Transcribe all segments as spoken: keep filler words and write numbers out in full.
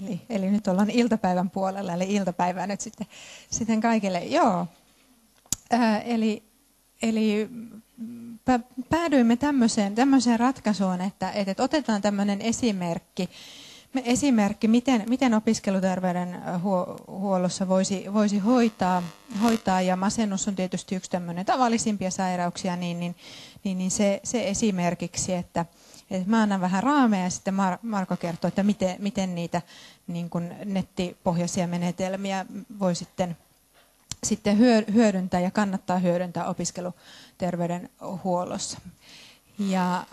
Eli, eli nyt ollaan iltapäivän puolella, eli iltapäivää nyt sitten, sitten kaikille. Joo, Ää, eli, eli päädyimme tämmöiseen, tämmöiseen ratkaisuun, että, että otetaan tämmöinen esimerkki, esimerkki miten, miten opiskeluterveydenhuollossa voisi, voisi hoitaa, hoitaa, ja masennus on tietysti yksi tämmöinen tavallisimpia sairauksia, niin, niin, niin, niin se, se esimerkiksi, että Et mä annan vähän raameja ja sitten Marko kertoo, että miten, miten niitä niin kuin nettipohjaisia menetelmiä voi sitten, sitten hyödyntää ja kannattaa hyödyntää opiskeluterveydenhuollossa. Ja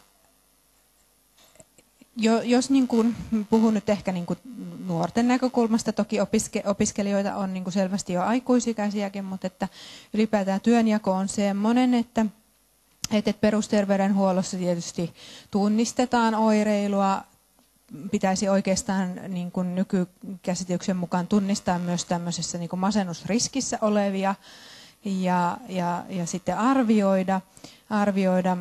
jos niin kuin, puhun nyt ehkä niin kuin nuorten näkökulmasta, toki opiske, opiskelijoita on niin kuin selvästi jo aikuisikäisiäkin, mutta että ylipäätään työnjako on semmoinen, että Että perusterveydenhuollossa tietysti tunnistetaan oireilua, pitäisi oikeastaan niin kuin nykykäsityksen mukaan tunnistaa myös tämmöisessä niin kuin masennusriskissä olevia ja, ja, ja sitten arvioida, arvioida,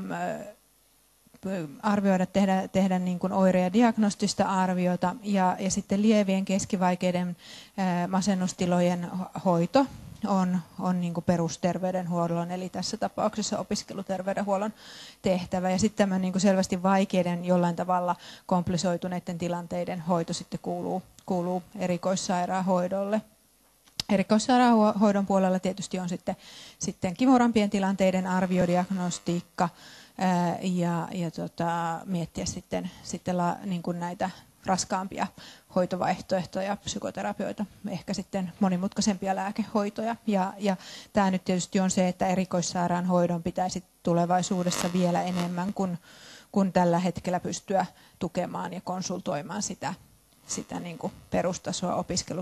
arvioida tehdä, tehdä niin kuin oire- ja diagnostista arviota ja, ja sitten lievien keskivaikeiden masennustilojen hoito on, on niin kuin perusterveydenhuollon, eli tässä tapauksessa opiskeluterveydenhuollon tehtävä. Ja sitten tämä niin kuin selvästi vaikeiden, jollain tavalla komplisoituneiden tilanteiden hoito sitten kuuluu, kuuluu erikoissairaanhoidolle. Erikoissairaanhoidon puolella tietysti on sitten, sitten kivurampien tilanteiden arviodiagnostiikka ää, ja, ja tota, miettiä sitten, sitten la, niin kuin näitä raskaampia hoitovaihtoehtoja, psykoterapioita, ehkä sitten monimutkaisempia lääkehoitoja. Ja, ja tämä nyt tietysti on se, että erikoissairaanhoidon pitäisi tulevaisuudessa vielä enemmän kuin, kuin tällä hetkellä pystyä tukemaan ja konsultoimaan sitä, sitä niin kuin perustasoa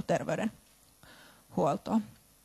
opiskeluterveydenhuoltoa.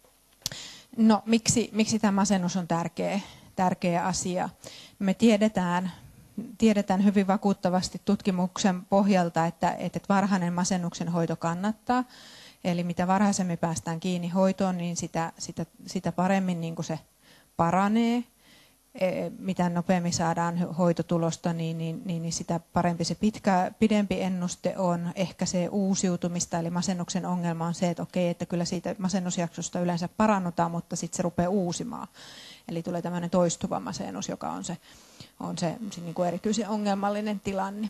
No, miksi, miksi tämä masennus on tärkeä, tärkeä asia? Me tiedetään, Tiedetään hyvin vakuuttavasti tutkimuksen pohjalta, että, että varhainen masennuksen hoito kannattaa. Eli mitä varhaisemmin päästään kiinni hoitoon, niin sitä, sitä, sitä paremmin niin kuin se paranee. Mitä nopeammin saadaan hoitotulosta, niin, niin, niin sitä parempi se pitkä, pidempi ennuste on. Ehkäisee uusiutumista, eli masennuksen ongelma on se, että okei, että kyllä siitä masennusjaksosta yleensä parannutaan, mutta sitten se rupeaa uusimaan. Eli tulee tämmöinen toistuva masennus, joka on se, on se niin kuin erityisen ongelmallinen tilanne.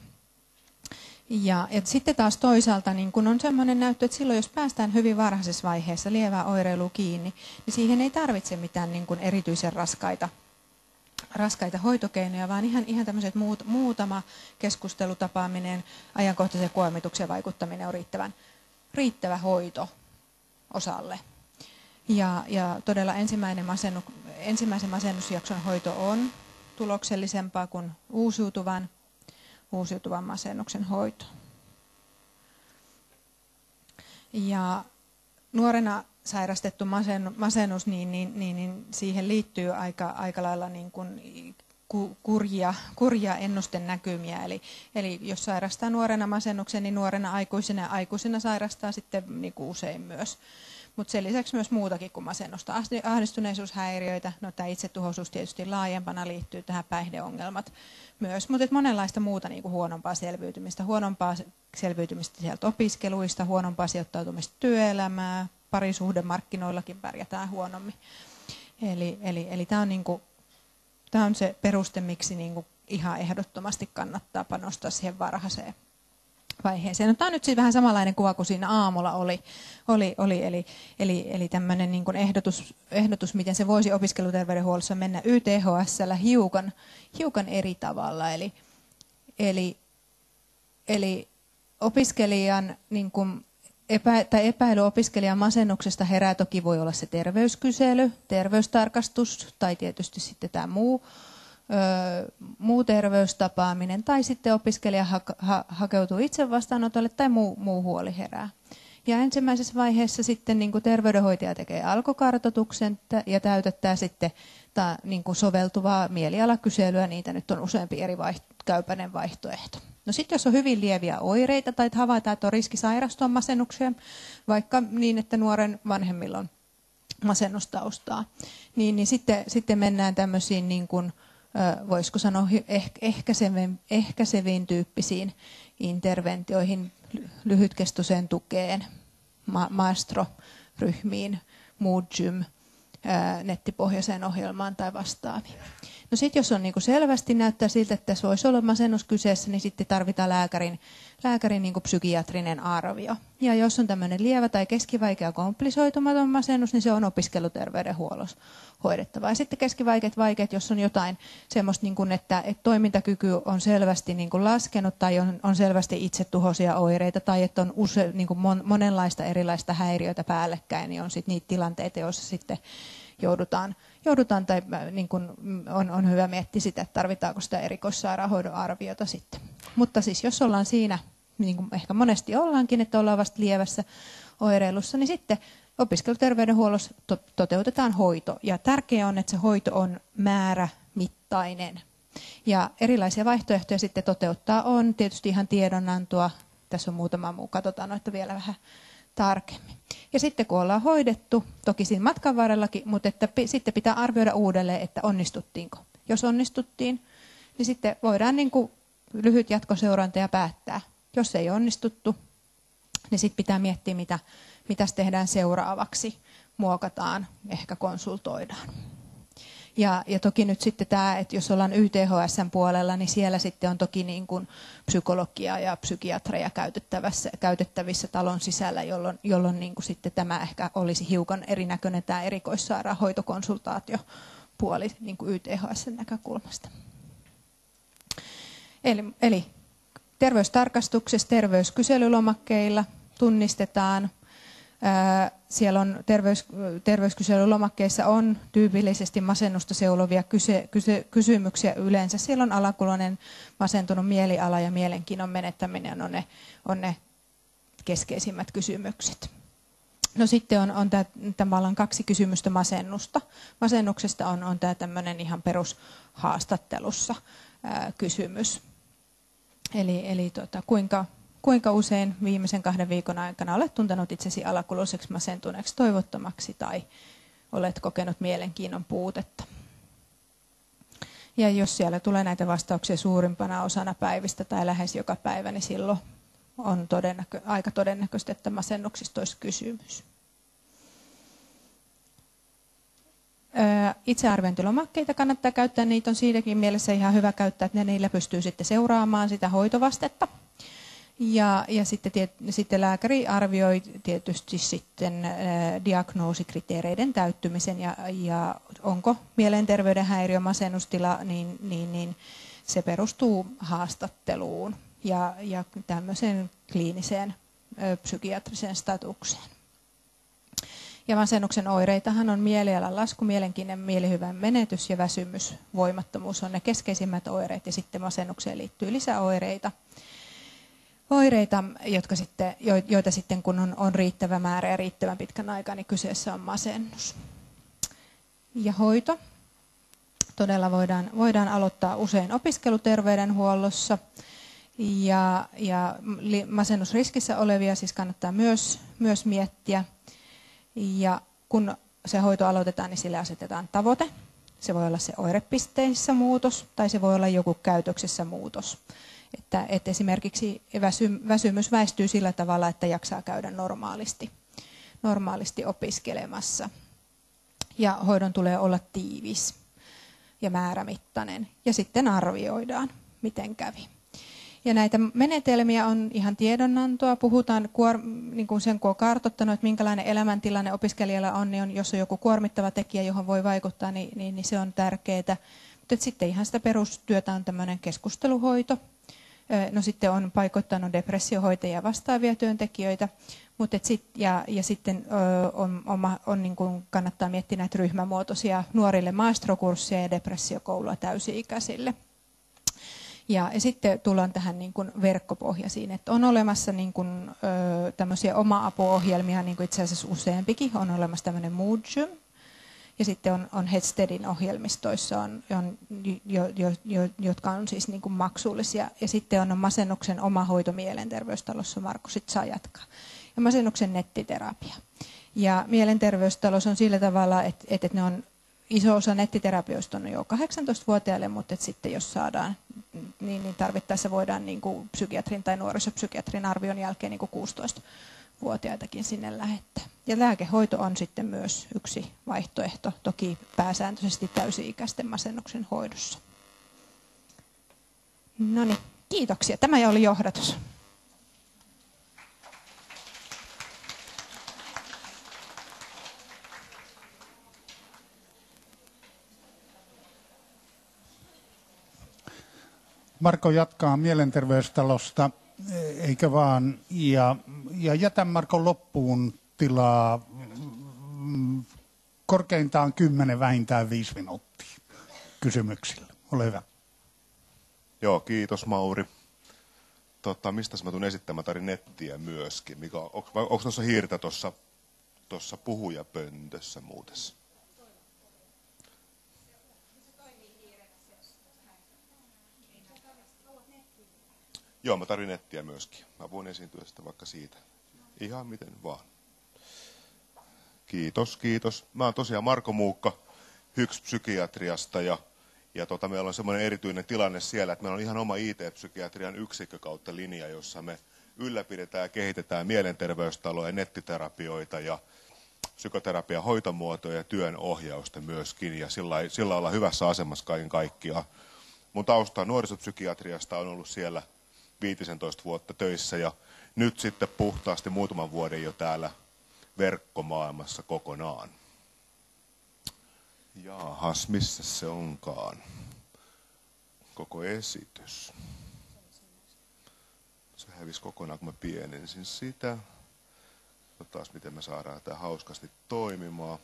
Ja, ja sitten taas toisaalta niin kun on sellainen näyttö, että silloin jos päästään hyvin varhaisessa vaiheessa lievää oireilua kiinni, niin siihen ei tarvitse mitään niin kuin erityisen raskaita, raskaita hoitokeinoja, vaan ihan, ihan tämmöiset muut, muutama keskustelutapaaminen, ajankohtaisen kuormituksen vaikuttaminen on riittävän, riittävä hoito osalle. Ja, ja todella ensimmäinen masennu, ensimmäisen masennusjakson hoito on tuloksellisempaa kuin uusiutuvan, uusiutuvan masennuksen hoito. Ja nuorena sairastettu masennus, niin, niin, niin, niin siihen liittyy aika, aika lailla niin kuin kurjia, kurjia ennustenäkymiä. Eli, eli jos sairastaa nuorena masennuksen, niin nuorena aikuisena ja aikuisena sairastaa sitten niin kuin usein myös. Mutta sen lisäksi myös muutakin kuin masennusta. Ahdistuneisuushäiriöitä, no tämä itsetuhoisuus tietysti laajempana liittyy tähän päihdeongelmat myös, mutta monenlaista muuta niin kuin huonompaa selviytymistä. Huonompaa selviytymistä sieltä opiskeluista, huonompaa sijoittautumista työelämää, parisuhdemarkkinoillakin pärjätään huonommin. Eli, eli, eli tämä on, niin kuin, tämä on se peruste, miksi niin kuin ihan ehdottomasti kannattaa panostaa siihen varhaiseen vaiheeseen. No, tämä on nyt siis vähän samanlainen kuva kuin siinä aamulla oli, oli, oli eli, eli, eli tämmöinen niin kuin ehdotus, ehdotus, miten se voisi opiskeluterveydenhuollossa mennä Y T H S:llä hiukan, hiukan eri tavalla. Eli, eli, eli opiskelijan niin kuin epä, tai epäily opiskelijan masennuksesta herää toki voi olla se terveyskysely, terveystarkastus tai tietysti sitten tämä muu, Öö, muu terveystapaaminen tai sitten opiskelija ha- ha- hakeutuu itse vastaanotolle tai muu, muu huoli herää. Ja ensimmäisessä vaiheessa sitten niin kuin terveydenhoitaja tekee alkukartoituksen ja täytettää sitten ta, niin kuin soveltuvaa mielialakyselyä, niitä nyt on useampi eri vaiht- käypäinen vaihtoehto. No sitten jos on hyvin lieviä oireita tai havaitaan, että on riski sairastua masennukseen, vaikka niin, että nuoren vanhemmilla on masennustaustaa, niin, niin sitten, sitten mennään tämmöisiin niin kuin voisiko sanoa ehkäiseviin, ehkäiseviin tyyppisiin interventioihin, lyhytkestoiseen tukeen, ma- maestro-ryhmiin, Moodgym, nettipohjaiseen ohjelmaan tai vastaaviin. No sitten jos on niinku selvästi näyttää siltä, että tässä voisi olla masennus kyseessä, niin sitten tarvitaan lääkärin, lääkärin niinku psykiatrinen arvio. Ja jos on tämmöinen lievä tai keskivaikea komplisoitumaton masennus, niin se on opiskeluterveydenhuollossa hoidettava. Ja sitten keskivaikeat vaikeat, jos on jotain semmoista, niin kuin, että, että toimintakyky on selvästi niin kuin laskenut tai on, on selvästi itsetuhoisia oireita tai että on use, niin kuin mon, monenlaista erilaista häiriöitä päällekkäin, niin on sitten niitä tilanteita, joissa sitten joudutaan, joudutaan tai niin kuin on, on hyvä miettiä sitä, että tarvitaanko sitä erikoissairaanhoidon arviota sitten. Mutta siis jos ollaan siinä, niin kuin ehkä monesti ollaankin, että ollaan vasta lievässä oireilussa, niin sitten opiskeluterveydenhuollossa to- toteutetaan hoito. Ja tärkeää on, että se hoito on määrämittainen. Ja erilaisia vaihtoehtoja sitten toteuttaa on tietysti ihan tiedonantoa. Tässä on muutama muu, katsotaan noita vielä vähän tarkemmin. Ja sitten kun ollaan hoidettu, toki siinä matkan varrellakin, mutta että p- sitten pitää arvioida uudelleen, että onnistuttiinko. Jos onnistuttiin, niin sitten voidaan niin kuin lyhyt jatkoseuranta ja päättää. Jos ei onnistuttu, niin sitten pitää miettiä, mitä, mitä tehdään seuraavaksi. Muokataan, ehkä konsultoidaan. Ja, ja toki nyt sitten tämä, että jos ollaan Y T H S:n puolella, niin siellä sitten on toki niin kuin psykologia ja psykiatreja käytettävissä, käytettävissä talon sisällä, jolloin, jolloin niin kuin sitten tämä ehkä olisi hiukan erinäköinen tämä erikoissairaanhoitokonsultaatiopuoli niin kuin Y T H S:n näkökulmasta. Eli, eli terveystarkastuksessa terveyskyselylomakkeilla tunnistetaan. Siellä on terveys, terveyskyselyn on tyypillisesti masennusta seulovia kyse, kyse, kysymyksiä yleensä. Siellä on alakuloinen masentunut mieliala ja mielenkiinnon menettäminen on ne, on ne keskeisimmät kysymykset. No sitten on, on tavallaan kaksi kysymystä masennusta. Masennuksesta on, on tämä tämmöinen ihan perushaastattelussa ää, kysymys. Eli, eli tota, kuinka... Kuinka usein viimeisen kahden viikon aikana olet tuntenut itsesi alakuloiseksi, masentuneeksi, toivottomaksi tai olet kokenut mielenkiinnon puutetta? Ja jos siellä tulee näitä vastauksia suurimpana osana päivistä tai lähes joka päivä, niin silloin on todennäkö, aika todennäköistä, että masennuksista olisi kysymys. Itsearviointilomakkeita kannattaa käyttää, niitä on siinäkin mielessä ihan hyvä käyttää, että niillä pystyy sitten seuraamaan sitä hoitovastetta. Ja, ja sitten, tiet, sitten lääkäri arvioi tietysti sitten ä, diagnoosikriteereiden täyttymisen ja, ja onko mielenterveyden häiriö, masennustila, niin, niin, niin se perustuu haastatteluun ja, ja tämmöiseen kliiniseen ö, psykiatriseen statukseen. Ja masennuksen oireitahan on mielialan lasku, mielenkiinnon, mielihyvän menetys ja väsymys, voimattomuus on ne keskeisimmät oireet ja sitten masennukseen liittyy lisäoireita. Oireita, jotka sitten, joita sitten kun on, on riittävä määrä ja riittävän pitkän aikaa, niin kyseessä on masennus. Ja hoito. Todella voidaan, voidaan aloittaa usein opiskeluterveydenhuollossa. Ja, ja masennusriskissä olevia siis kannattaa myös, myös miettiä. Ja kun se hoito aloitetaan, niin sille asetetaan tavoite. Se voi olla se oirepisteissä muutos tai se voi olla joku käytöksessä muutos. Että, että esimerkiksi väsy, väsymys väistyy sillä tavalla, että jaksaa käydä normaalisti, normaalisti opiskelemassa. Ja hoidon tulee olla tiivis ja määrämittainen. Ja sitten arvioidaan, miten kävi. Ja näitä menetelmiä on ihan tiedonantoa. Puhutaan, niin kuin sen kun on kartoittanut, että minkälainen elämäntilanne opiskelijalla on, niin on, jos on joku kuormittava tekijä, johon voi vaikuttaa, niin, niin, niin se on tärkeää. Mutta sitten ihan sitä perustyötä on tämmöinen keskusteluhoito. No sitten on paikoittanut depressiohoitajia ja vastaavia työntekijöitä, mutta sit, ja, ja sitten on, on, on niin kuin kannattaa miettiä näitä ryhmämuotoisia nuorille maestrokursseja ja depressiokoulua täysi-ikäisille. Ja, ja sitten tullaan tähän niin kuin verkkopohjaisiin, että on olemassa niin kuin, ö, tämmöisiä oma-apuohjelmia, niin kuin itse asiassa useampikin, on olemassa tämmöinen Moodgym. Ja sitten on, on Headsteadin ohjelmistoissa, on, on, jo, jo, jo, jotka on siis niin kuin maksullisia. Ja sitten on masennuksen oma hoito mielenterveystalossa, Markku sit saa jatkaa. Ja masennuksen nettiterapia. Ja mielenterveystalous on sillä tavalla, että, että ne on, iso osa nettiterapioista on jo kahdeksantoistavuotiaille, mutta että sitten jos saadaan niin, niin tarvittaessa voidaan niin kuin psykiatrin tai nuorisopsykiatrin arvion jälkeen niin kuin kuusitoistavuotiaitakin sinne lähettää. Ja lääkehoito on sitten myös yksi vaihtoehto, toki pääsääntöisesti täysi-ikäisten masennuksen hoidossa. No niin, kiitoksia. Tämä oli johdatus. Marko jatkaa Mielenterveystalosta, eikä vaan, ja, ja jätän Markon loppuun tilaa korkeintaan kymmenen, vähintään viisi minuuttia kysymyksillä. Ole hyvä. Joo, kiitos Mauri. Tota, mistä mä tulen esittämään tarin nettiä myöskin? Mikä, onko tuossa hiirtä tuossa puhujapöntössä muutessa? Joo, mä tarvin nettiä myöskin. Mä voin esiintyä sitten vaikka siitä. Ihan miten vaan. Kiitos, kiitos. Mä oon tosiaan Marko Muukka H Y K S-psykiatriasta ja, ja tota, meillä on semmoinen erityinen tilanne siellä, että meillä on ihan oma I T-psykiatrian yksikkö kautta linja, jossa me ylläpidetään ja kehitetään mielenterveystaloja, nettiterapioita ja psykoterapian hoitomuotoja ja työn ohjausta myöskin. Ja sillä, sillä ollaan hyvässä asemassa kaiken kaikkiaan. Mun tausta nuorisopsykiatriasta on ollut siellä viisitoista vuotta töissä ja nyt sitten puhtaasti muutaman vuoden jo täällä verkkomaailmassa kokonaan. Jaahas, missä se onkaan? Koko esitys. Se hävisi kokonaan, kun mä pienensin sitä. Katsotaan, miten me saadaan tämä hauskasti toimimaan.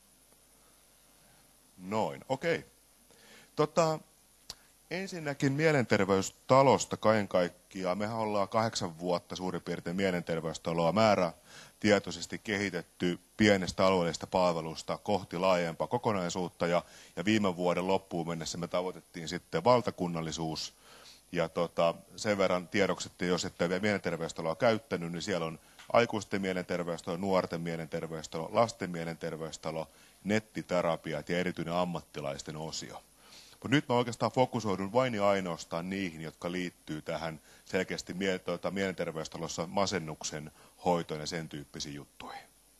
Noin, okei. Okay. Tota, ensinnäkin Mielenterveystalosta kaiken kaikkiaan. Mehän ollaan kahdeksan vuotta suurin piirtein Mielenterveystaloa määrätietoisesti kehitetty pienestä alueellisesta palvelusta kohti laajempaa kokonaisuutta. Ja, ja viime vuoden loppuun mennessä me tavoitettiin sitten valtakunnallisuus. Ja tota, sen verran tiedoksettiin, jos ette vielä Mielenterveystaloa käyttänyt, niin siellä on aikuisten mielenterveystalo, nuorten mielenterveystalo, lasten mielenterveystalo, nettiterapiat ja erityinen ammattilaisten osio. Mutta nyt mä oikeastaan fokusoidun vain ja ainoastaan niihin, jotka liittyy tähän selkeästi mie- tuota, mielenterveystalossa masennuksen hoitoon ja sen tyyppisiin juttuihin.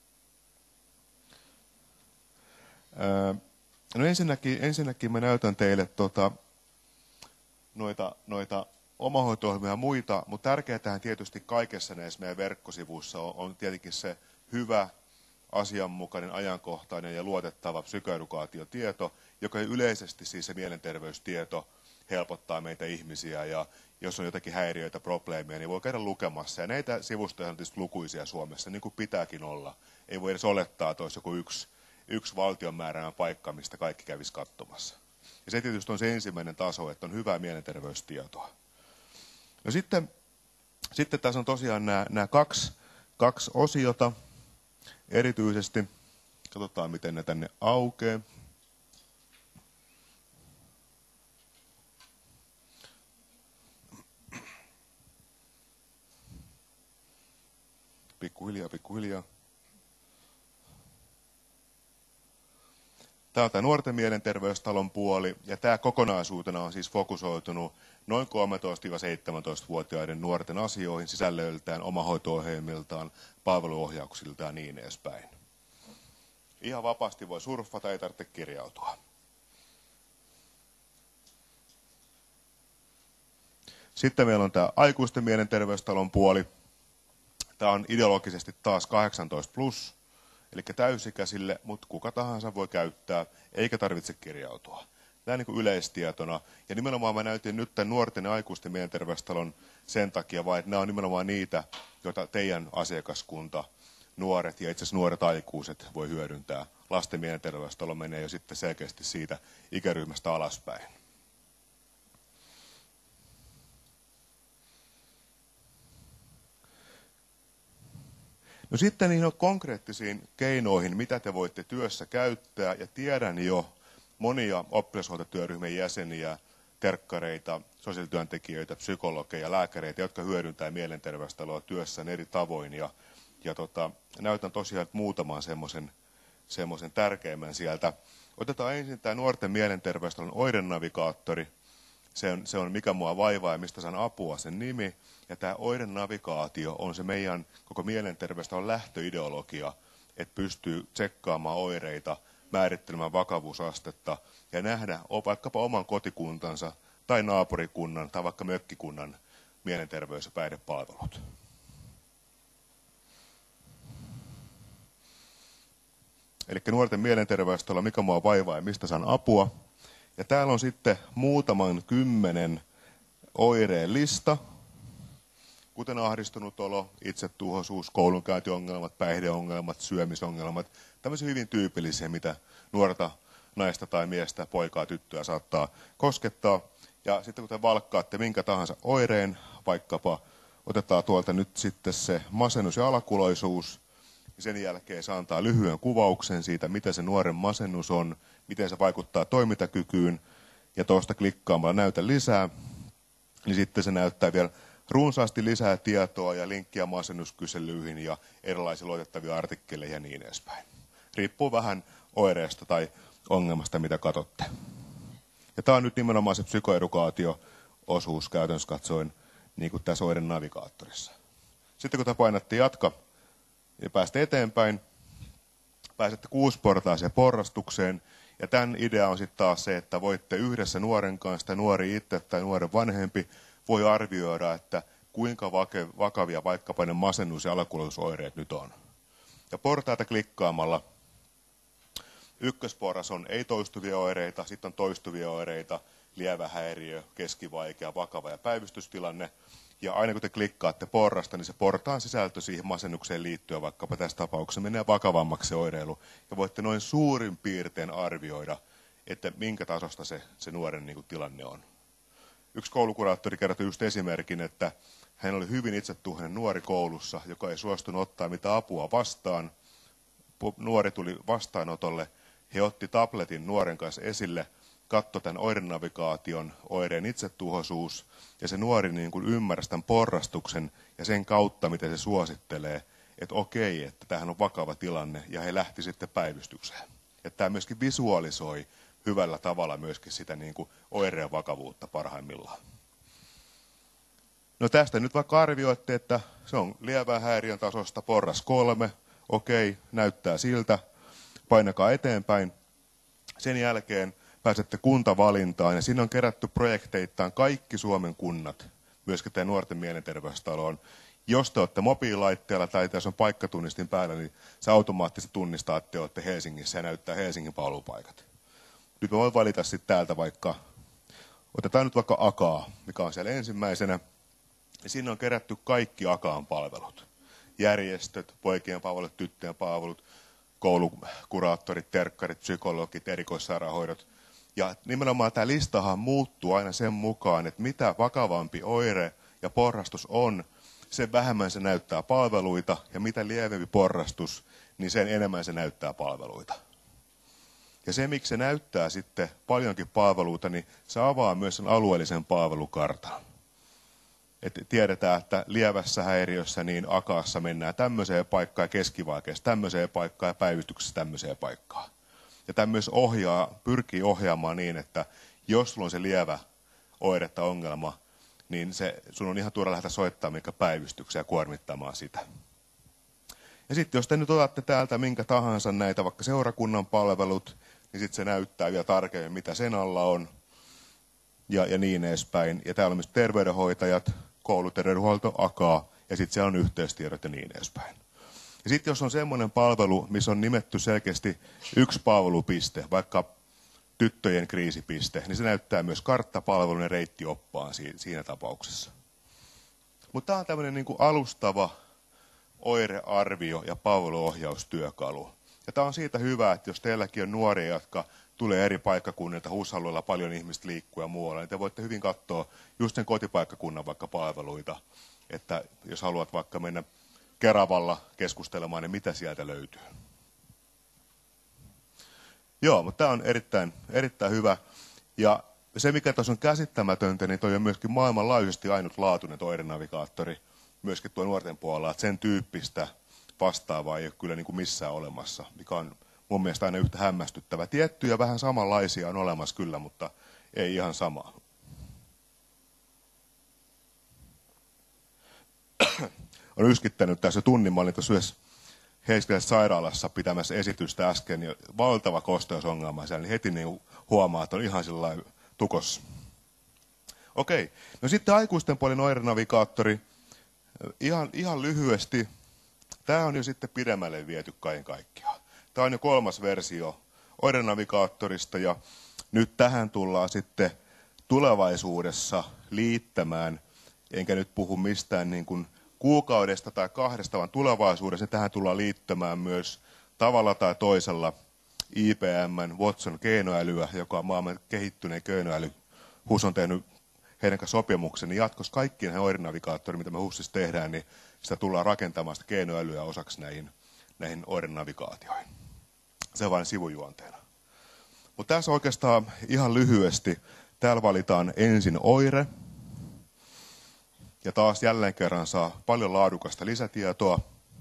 Öö, no ensinnäkin, ensinnäkin mä näytän teille tota, noita, noita omahoito-ohjelmia ja muita, mutta tärkeää tietysti kaikessa näissä meidän verkkosivuissa on, on tietenkin se hyvä, asianmukainen, ajankohtainen ja luotettava psykoedukaatiotieto, joka yleisesti siis se mielenterveystieto helpottaa meitä ihmisiä ja jos on jotakin häiriöitä, probleemia, niin voi käydä lukemassa. Ja näitä sivustoja on tietysti lukuisia Suomessa, niin kuin pitääkin olla. Ei voi edes olettaa, että olisi joku yksi, yksi valtion määräämä paikka, mistä kaikki kävisi katsomassa. Ja se tietysti on se ensimmäinen taso, että on hyvää mielenterveystietoa. No sitten, sitten tässä on tosiaan nämä, nämä kaksi, kaksi osiota. Erityisesti, katsotaan miten ne tänne aukeaa. Pikkuhiljaa, pikkuhiljaa. Tämä on tämä nuorten mielenterveystalon puoli, ja tämä kokonaisuutena on siis fokusoitunut noin kolmetoista–seitsemäntoista-vuotiaiden nuorten asioihin sisällöltään, omahoito-ohjelmiltaan, palveluohjauksiltaan ja niin edespäin. Ihan vapaasti voi surffata, ei tarvitse kirjautua. Sitten meillä on tämä aikuisten mielenterveystalon puoli. Tämä on ideologisesti taas kahdeksantoista plus, eli täysikäisille, mutta kuka tahansa voi käyttää, eikä tarvitse kirjautua. Nämä niin kuin yleistietona. Ja nimenomaan mä näytin nyt tämän nuorten ja aikuisten mielenterveystalon sen takia, vaan että nämä on nimenomaan niitä, joita teidän asiakaskunta, nuoret ja itse asiassa nuoret aikuiset voi hyödyntää. Lasten mielenterveystalo menee jo sitten selkeästi siitä ikäryhmästä alaspäin. No sitten niihin konkreettisiin keinoihin, mitä te voitte työssä käyttää, ja tiedän jo monia oppilashuoltotyöryhmän jäseniä, terkkareita, sosiaalityöntekijöitä, psykologeja, lääkäreitä, jotka hyödyntää mielenterveystaloa työssään eri tavoin. Ja, ja tota, näytän tosiaan muutaman semmoisen semmoisen tärkeimmän sieltä. Otetaan ensin tämä nuorten mielenterveystalon oirenavigaattori. Se on, se on mikä mua vaivaa ja mistä saan apua, sen nimi. Ja tämä oirenavigaatio on se meidän koko mielenterveystä on lähtöideologia, että pystyy tsekkaamaan oireita, määrittelemään vakavuusastetta ja nähdä vaikkapa oman kotikuntansa tai naapurikunnan tai vaikka mökkikunnan mielenterveys- ja päihdepalvelut. Eli nuorten mielenterveystolla mikä mua vaivaa ja mistä saan apua. Ja täällä on sitten muutaman kymmenen oireen lista, kuten ahdistunut olo, itsetuhoisuus, koulunkäyntiongelmat, päihdeongelmat, syömisongelmat. Tämmöisiä hyvin tyypillisiä, mitä nuorta naista tai miestä, poikaa, tyttöä saattaa koskettaa. Ja sitten kun te valkkaatte minkä tahansa oireen, vaikkapa otetaan tuolta nyt sitten se masennus ja alakuloisuus, ja sen jälkeen se antaa lyhyen kuvauksen siitä, mitä se nuoren masennus on, miten se vaikuttaa toimintakykyyn, ja tuosta klikkaamalla näytä lisää, niin sitten se näyttää vielä runsaasti lisää tietoa ja linkkiä masennuskyselyihin ja erilaisia luotettavia artikkeleja ja niin edespäin. Riippuu vähän oireesta tai ongelmasta, mitä katsotte. Ja tämä on nyt nimenomaan se psykoedukaatio-osuus käytännössä katsoen, niin kuin tässä oireen navigaattorissa. Sitten kun te painatte jatka ja pääsette eteenpäin, pääsette kuusiportaiseen porrastukseen. Ja tämän idea on sitten taas se, että voitte yhdessä nuoren kanssa, tai nuori itse tai nuoren vanhempi, voi arvioida, että kuinka vakavia vaikkapa ne masennus- ja alakuloisuusoireet nyt on. Ja portaita klikkaamalla ykkösporras on ei-toistuvia oireita, sitten on toistuvia oireita, lievä häiriö, keskivaikea, vakava ja päivystystilanne. Ja aina kun te klikkaatte porrasta, niin se portaan sisältö siihen masennukseen liittyen, vaikkapa tässä tapauksessa menee vakavammaksi se oireilu. Ja voitte noin suurin piirtein arvioida, että minkä tasosta se, se nuoren niin kuin, tilanne on. Yksi koulukuraattori kertoi just esimerkin, että hän oli hyvin itsetuhoinen nuori koulussa, joka ei suostunut ottaa mitään apua vastaan. Nuori tuli vastaanotolle, he otti tabletin nuoren kanssa esille, katsoi tämän oirenavigaation, oireen itsetuhoisuus, ja se nuori niin kuin ymmärsi tämän porrastuksen ja sen kautta, miten se suosittelee, että okei, että tämähän on vakava tilanne, ja he lähti sitten päivystykseen. Että tämä myöskin visualisoi hyvällä tavalla myöskin sitä niin kuin oireen vakavuutta parhaimmillaan. No tästä nyt vaikka arvioitte, että se on lievän häiriön tasosta porras kolme, okei, näyttää siltä, painakaa eteenpäin. Sen jälkeen pääsette kuntavalintaan, ja siinä on kerätty projekteittain kaikki Suomen kunnat, myöskin tämä nuorten mielenterveystaloon. Jos te olette mobiililaitteella tai tässä on paikkatunnistin päällä, niin se automaattisesti tunnistaa, että te olette Helsingissä ja näyttää Helsingin palvelupaikat. Nyt me voin valita sitten täältä vaikka, otetaan nyt vaikka Akaa, mikä on siellä ensimmäisenä. Ja siinä on kerätty kaikki Akaan palvelut. Järjestöt, poikien palvelut, tyttöjen palvelut, koulukuraattorit, terkkarit, psykologit, erikoissairaanhoidot. Ja nimenomaan tämä listahan muuttuu aina sen mukaan, että mitä vakavampi oire ja porrastus on, sen vähemmän se näyttää palveluita, ja mitä lievempi porrastus, niin sen enemmän se näyttää palveluita. Ja se, miksi se näyttää sitten paljonkin palveluita, niin se avaa myös sen alueellisen palvelukartan. Et tiedetään, että lievässä häiriössä niin Akaassa mennään tämmöiseen paikkaan ja keskivaikeassa tämmöiseen paikkaan ja päivystyksessä tämmöiseen paikkaan. Ja tämä myös ohjaa, pyrkii ohjaamaan niin, että jos sulla on se lievä oire tai ongelma, niin se, sun on ihan turha lähteä soittamaan minkä päivystykseen ja kuormittamaan sitä. Ja sitten jos te nyt otatte täältä minkä tahansa näitä vaikka seurakunnan palvelut, niin sitten se näyttää vielä tarkemmin, mitä sen alla on ja, ja niin edespäin. Ja täällä on myös terveydenhoitajat, kouluterveydenhuolto, Akaa, ja sitten siellä on yhteystiedot ja niin edespäin. Ja sitten jos on semmoinen palvelu, missä on nimetty selkeästi yksi palvelupiste, vaikka tyttöjen kriisipiste, niin se näyttää myös karttapalvelun ja reittioppaan siinä tapauksessa. Mutta tämä on tämmöinen niin kuin alustava oirearvio ja palveluohjaustyökalu. Ja tämä on siitä hyvä, että jos teilläkin on nuoria, jotka tulee eri paikkakunnilta, huusalueilla paljon ihmistä liikkuu ja muualla, niin te voitte hyvin katsoa just sen kotipaikkakunnan vaikka palveluita, että jos haluat vaikka mennä Keravalla keskustelemaan, niin mitä sieltä löytyy. Joo, mutta tämä on erittäin, erittäin hyvä. Ja se, mikä tuossa on käsittämätöntä, niin toi on myöskin maailmanlaajuisesti ainutlaatuinen oirenavigaattori, myöskin tuo nuorten puolella, että sen tyyppistä vastaavaa ei ole kyllä niin kuin missään olemassa, mikä on mun mielestä aina yhtä hämmästyttävä. Tiettyjä vähän samanlaisia on olemassa kyllä, mutta ei ihan samaa. on yskittänyt tässä tunnin. Mä olin tuossa yhdessä Heiskiläisessä sairaalassa pitämässä esitystä äsken, niin valtava kosteusongelma siellä, niin heti niin huomaa, että on ihan sillä tukossa. Okei, no sitten aikuisten puolin oirenavigaattori. Ihan, ihan lyhyesti, tämä on jo sitten pidemmälle viety kaiken kaikkiaan. Tämä on jo kolmas versio oirenavigaattorista ja nyt tähän tullaan sitten tulevaisuudessa liittämään, enkä nyt puhu mistään niin kuin kuukaudesta tai kahdesta, vaan tulevaisuudessa tähän tullaan liittämään myös tavalla tai toisella I B M:n Watson keinoälyä, joka on maailman kehittyneen keinoäly. H U S on tehnyt heidän kanssa sopimuksen, niin jatkossa kaikki ne oirenavigaattorit, mitä me H U Sissa tehdään, niin sitä tullaan rakentamaan sitä keinoälyä osaksi näihin, näihin oirenavigaatioihin. Se on vain sivujuonteena. Mutta tässä oikeastaan ihan lyhyesti, täällä valitaan ensin oire, ja taas jälleen kerran saa paljon laadukasta lisätietoa.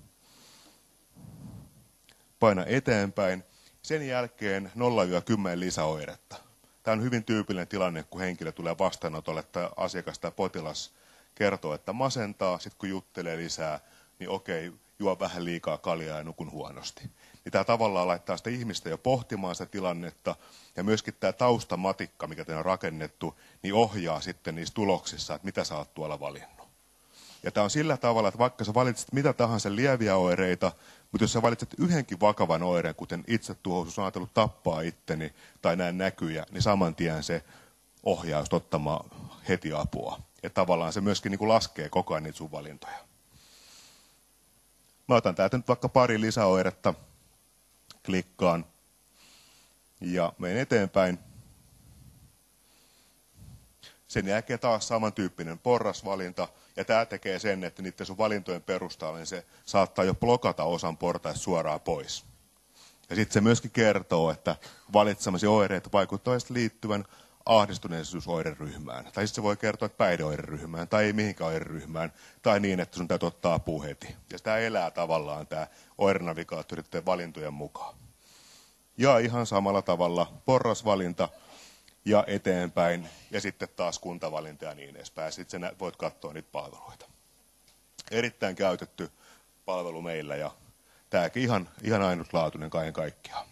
Paina eteenpäin. Sen jälkeen nolla kymmenen lisäoiretta. Tämä on hyvin tyypillinen tilanne, kun henkilö tulee vastaanotolle tai asiakas tai potilas kertoo, että masentaa. Sitten kun juttelee lisää, niin okei, juo vähän liikaa kaljaa ja nukun huonosti. Niin tämä tavallaan laittaa sitä ihmistä jo pohtimaan sitä tilannetta. Ja myöskin tämä taustamatikka, mikä teillä on rakennettu, niin ohjaa sitten niissä tuloksissa, että mitä sä oot tuolla valinnut. Ja tämä on sillä tavalla, että vaikka sä valitset mitä tahansa lieviä oireita, mutta jos sä valitset yhdenkin vakavan oireen, kuten itsetuhoisuus, on ajatellut tappaa itteni tai näin näkyjä, niin saman tien se ohjaa ottamaan heti apua. Ja tavallaan se myöskin niin kuin laskee koko ajan niitä sun valintoja. Mä otan täältä nyt vaikka pari lisäoiretta, klikkaan ja menen eteenpäin. Sen jälkeen taas samantyyppinen porrasvalinta, ja tämä tekee sen, että niiden sun valintojen perusteella niin se saattaa jo blokata osan portaista suoraan pois. Ja sitten se myöskin kertoo, että valitsemasi oireet vaikuttavat liittyvän ahdistuneisuusoireryhmään. Tai sitten se voi kertoa, että päihdeoireryhmään, tai ei mihinkään oireryhmään, tai niin, että sun täytyy ottaa apu heti. Ja sitä elää tavallaan tämä oirenavigaattoreiden valintojen mukaan. Ja ihan samalla tavalla porrasvalinta, ja eteenpäin, ja sitten taas kuntavalinta ja niin edespäin. Sitten sä voit katsoa niitä palveluita. Erittäin käytetty palvelu meillä, ja tämäkin ihan, ihan ainutlaatuinen kaiken kaikkiaan.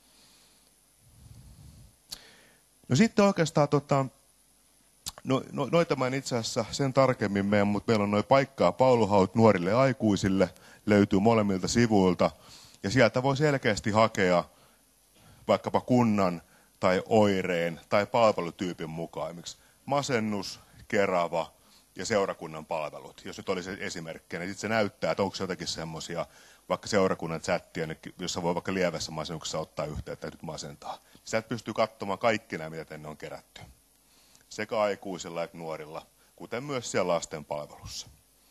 No sitten oikeastaan, tota, no, no, noita mä en itse asiassa sen tarkemmin mene, mutta meillä on noin paikkaa Pauluhaut nuorille aikuisille, löytyy molemmilta sivuilta, ja sieltä voi selkeästi hakea vaikkapa kunnan, tai oireen tai palvelutyypin mukaan. Esimerkiksi masennus, kerava ja seurakunnan palvelut. Jos nyt olisi esimerkkejä, niin sitten se näyttää, että onko se jotakin semmoisia, vaikka seurakunnan chattia, jossa voi vaikka lievässä masennuksessa ottaa yhteyttä ja nyt masentaa. Sieltä pystyy katsomaan kaikki nämä, mitä tänne on kerätty. Sekä aikuisilla että nuorilla, kuten myös siellä lasten palvelussa.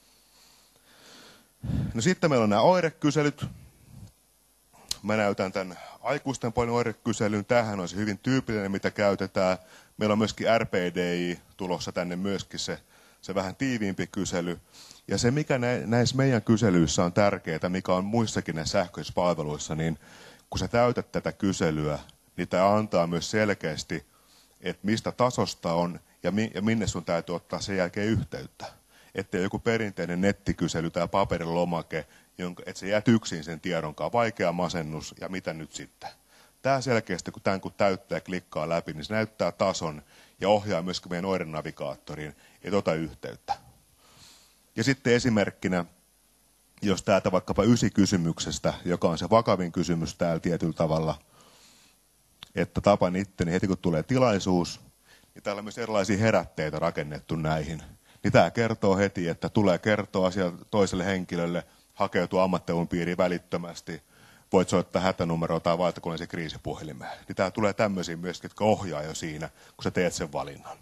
No sitten meillä on nämä oirekyselyt. Mä näytän tämän aikuisten puolen oirekyselyn. Tämähän on se hyvin tyypillinen, mitä käytetään. Meillä on myöskin R P D I tulossa tänne myöskin se, se vähän tiiviimpi kysely. Ja se, mikä näissä meidän kyselyissä on tärkeää, mikä on muissakin näissä sähköisissä palveluissa, niin kun sä täytät tätä kyselyä, niin tämä antaa myös selkeästi, että mistä tasosta on ja, mi, ja minne sun täytyy ottaa sen jälkeen yhteyttä. Ettei joku perinteinen nettikysely tai paperilomake, jonka, että se jäät yksin sen tiedonkaan, vaikea masennus ja mitä nyt sitten. Tämä selkeästi, kun tämän kun täyttää ja klikkaa läpi, niin se näyttää tason ja ohjaa myöskin meidän oirenavigaattoriin, että ota yhteyttä. Ja sitten esimerkkinä, jos täältä vaikkapa ysi-kysymyksestä, joka on se vakavin kysymys täällä tietyllä tavalla, että tapan itteni heti kun tulee tilaisuus, niin täällä on myös erilaisia herätteitä rakennettu näihin. Niin tämä kertoo heti, että tulee kertoa asia toiselle henkilölle, hakeutua ammattiavun piiriin välittömästi, voit soittaa hätänumeroa tai valtakunnallisen kriisipuhelimeen. Niin tämä tulee tämmöisiä myöskin, jotka ohjaa jo siinä, kun sä teet sen valinnan.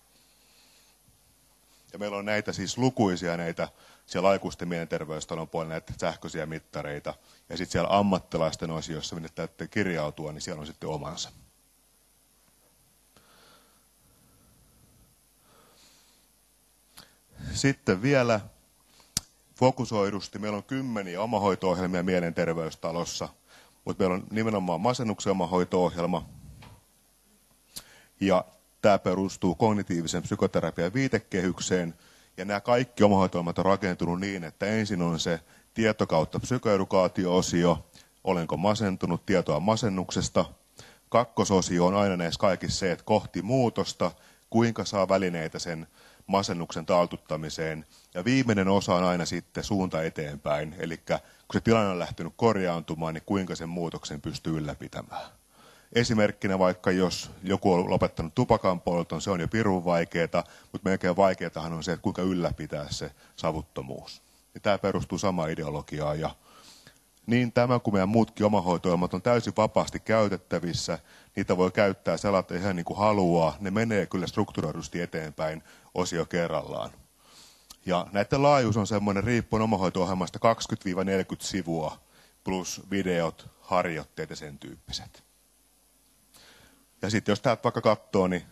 Ja meillä on näitä siis lukuisia näitä siellä aikuisten mielenterveystalon puolella näitä sähköisiä mittareita. Ja sitten siellä ammattilaisten osiossa, minne täytyy kirjautua, niin siellä on sitten omansa. Sitten vielä fokusoidusti. Meillä on kymmeniä omahoito-ohjelmia mielenterveystalossa, mutta meillä on nimenomaan masennuksen omahoito-ohjelma. Ja tämä perustuu kognitiivisen psykoterapian viitekehykseen. Ja nämä kaikki omahoito-ohjelmat on rakentunut niin, että ensin on se tieto kautta psykoedukaatio-osio, olenko masentunut, tietoa masennuksesta. Kakkososio on aina näissä kaikissa se, että kohti muutosta, kuinka saa välineitä sen masennuksen taltuttamiseen. Ja viimeinen osa on aina sitten suunta eteenpäin, eli kun se tilanne on lähtenyt korjaantumaan, niin kuinka sen muutoksen pystyy ylläpitämään. Esimerkkinä vaikka jos joku on lopettanut tupakan polton, se on jo pirun vaikeaa, mutta melkein vaikeatahan on se, että kuinka ylläpitää se savuttomuus. Ja tämä perustuu samaan ideologiaan. Ja niin tämä kuin meidän muutkin omahoito-ohjelmat on täysin vapaasti käytettävissä. Niitä voi käyttää selata ihan niin kuin haluaa. Ne menee kyllä strukturoidusti eteenpäin osio kerrallaan. Ja näiden laajuus on semmoinen riippuen omahoito-ohjelmasta kaksikymmentä neljäkymmentä sivua plus videot, harjoitteet ja sen tyyppiset. Ja sitten jos täältä vaikka katsoo, niin,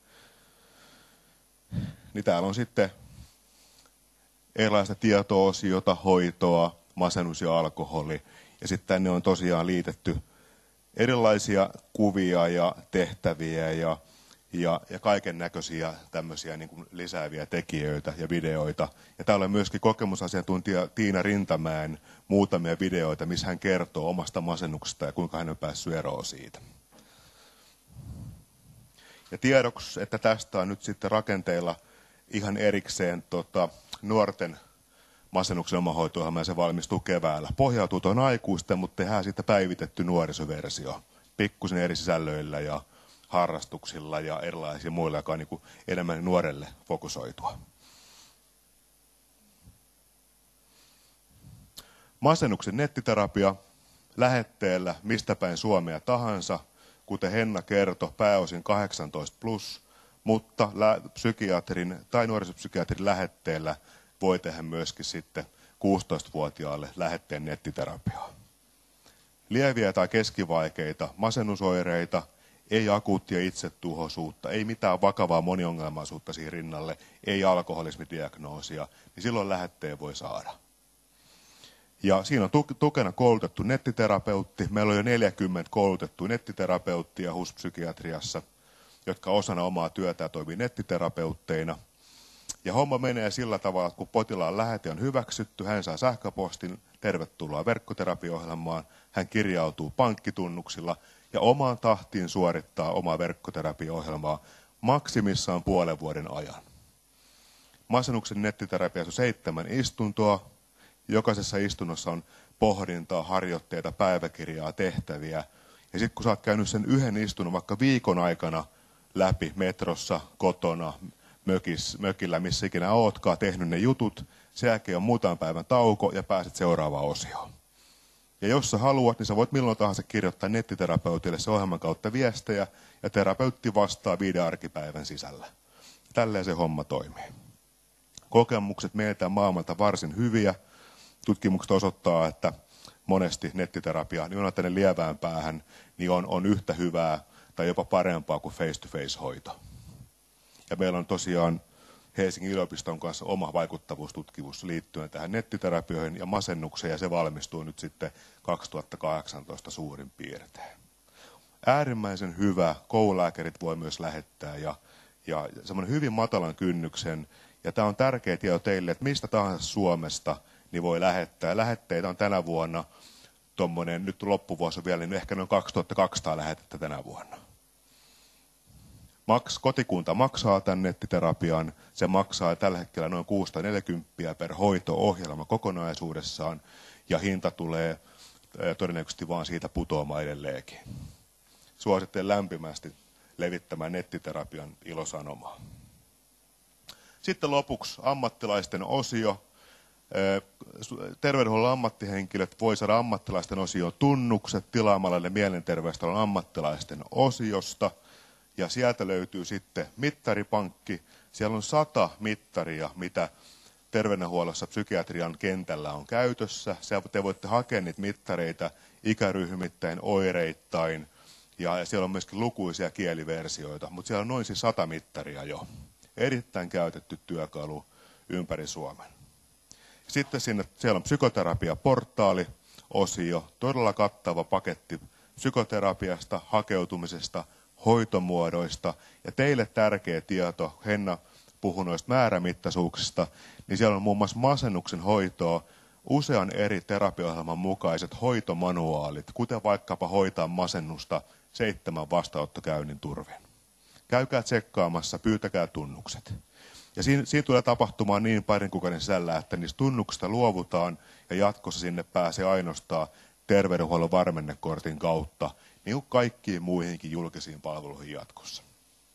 niin täällä on sitten erilaista tieto-osiota, hoitoa, masennus ja alkoholi. Ja sitten tänne on tosiaan liitetty erilaisia kuvia ja tehtäviä ja, ja, ja kaiken näköisiä tämmöisiä niin kuin lisääviä tekijöitä ja videoita. Ja täällä on myöskin kokemusasiantuntija Tiina Rintamäen muutamia videoita, missä hän kertoo omasta masennuksesta ja kuinka hän on päässyt eroon siitä. Ja tiedoksi, että tästä on nyt sitten rakenteilla ihan erikseen tota, nuorten masennuksen omahoito-ohjelma ja se valmistuu keväällä. Pohjautuu tuon aikuisten, mutta tehdään sitten päivitetty nuorisoversio. Pikkusen eri sisällöillä ja harrastuksilla ja erilaisilla muilla, joka on niin kuin enemmän nuorelle fokusoitua. Masennuksen nettiterapia lähetteellä mistä päin Suomea tahansa. Kuten Henna kertoi, pääosin kahdeksantoista plus, mutta psykiatrin tai nuorisopsykiatrin lähetteellä voi tehdä myöskin sitten kuusitoistavuotiaalle lähetteen nettiterapiaa. Lieviä tai keskivaikeita masennusoireita, ei akuuttia itsetuhoisuutta, ei mitään vakavaa moniongelmaisuutta siihen rinnalle, ei alkoholismidiagnoosia, niin silloin lähetteen voi saada. Ja siinä on tukena koulutettu nettiterapeutti. Meillä on jo neljäkymmentä koulutettua nettiterapeuttia H U S-psykiatriassa, jotka osana omaa työtään toimii nettiterapeutteina. Ja homma menee sillä tavalla, että kun potilaan lähete on hyväksytty, hän saa sähköpostin, tervetuloa verkkoterapiohjelmaan, hän kirjautuu pankkitunnuksilla ja omaan tahtiin suorittaa omaa verkkoterapiohjelmaa maksimissaan puolen vuoden ajan. Masennuksen nettiterapiassa on seitsemän istuntoa. Jokaisessa istunnossa on pohdintaa, harjoitteita, päiväkirjaa, tehtäviä. Ja sitten kun sä oot käynyt sen yhden istunnon vaikka viikon aikana läpi metrossa, kotona, mökis, mökillä, missä ikinä ootkaan, tehnyt ne jutut, sen jälkeen on muutaman päivän tauko ja pääset seuraavaan osioon. Ja jos sä haluat, niin sä voit milloin tahansa kirjoittaa nettiterapeutille se ohjelman kautta viestejä ja terapeutti vastaa viiden arkipäivän sisällä. Tälleen se homma toimii. Kokemukset meiltä maailmalta varsin hyviä. Tutkimukset osoittaa, että monesti nettiterapia, niin on tänne lievään päähän, niin on, on yhtä hyvää tai jopa parempaa kuin face-to-face-hoito. Ja meillä on tosiaan Helsingin yliopiston kanssa oma vaikuttavuustutkimus liittyen tähän nettiterapioihin ja masennukseen, ja se valmistuu nyt sitten kaksituhattakahdeksantoista suurin piirtein. Äärimmäisen hyvä, koululääkärit voi myös lähettää, ja, ja semmoinen hyvin matalan kynnyksen, ja tämä on tärkeä tieto teille, että mistä tahansa Suomesta niin voi lähettää. Lähetteitä on tänä vuonna, tuommoinen, nyt loppuvuosi on vielä, niin ehkä noin kaksituhattakaksisataa lähetettä tänä vuonna. Maks, kotikunta maksaa tämän nettiterapian. Se maksaa tällä hetkellä noin kuusisataaneljäkymmentä per hoito-ohjelma kokonaisuudessaan, ja hinta tulee todennäköisesti vaan siitä putoamaan edelleenkin. Suosittelen lämpimästi levittämään nettiterapian ilosanomaa. Sitten lopuksi ammattilaisten osio. Terveydenhuollon ammattihenkilöt voi saada ammattilaisten osion tunnukset tilaamalla ne mielenterveystalon ammattilaisten osiosta. Ja sieltä löytyy sitten mittaripankki. Siellä on sata mittaria, mitä terveydenhuollossa psykiatrian kentällä on käytössä. Te voitte hakea niitä mittareita ikäryhmittäin, oireittain. Ja siellä on myöskin lukuisia kieliversioita, mutta siellä on noin siis sata mittaria jo. Erittäin käytetty työkalu ympäri Suomen. Sitten sinne, siellä on psykoterapiaportaali-osio, todella kattava paketti psykoterapiasta, hakeutumisesta, hoitomuodoista. Ja teille tärkeä tieto, Henna puhui noista määrämittaisuuksista, niin siellä on muun muassa masennuksen hoitoa, usean eri terapiohjelman mukaiset hoitomanuaalit, kuten vaikkapa hoitaa masennusta seitsemän vastaanottokäynnin turvin. Käykää tsekkaamassa, pyytäkää tunnukset. Ja siinä, siinä tulee tapahtumaan niin parin kuukauden sisällä, että niistä tunnuksista luovutaan ja jatkossa sinne pääsee ainoastaan terveydenhuollon varmennekortin kautta, niin kuin kaikkiin muihinkin julkisiin palveluihin jatkossa.